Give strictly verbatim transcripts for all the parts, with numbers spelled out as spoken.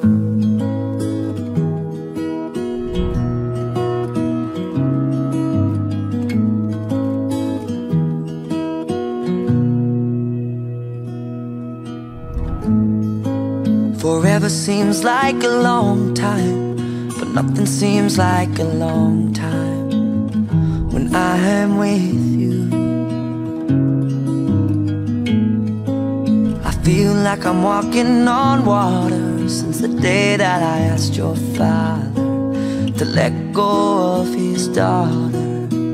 Forever seems like a long time, but nothing seems like a long time when I am with you. I feel like I'm walking on water since the day that I asked your father to let go of his daughter.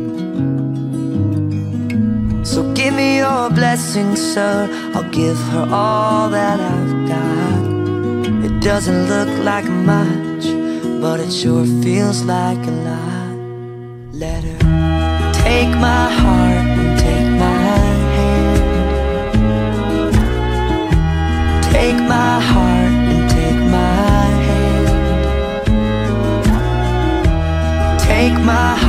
So give me your blessing, sir, I'll give her all that I've got. It doesn't look like much, but it sure feels like a lot. Let her take my heart and take my hand. Take my heart and take my hand. Take my heart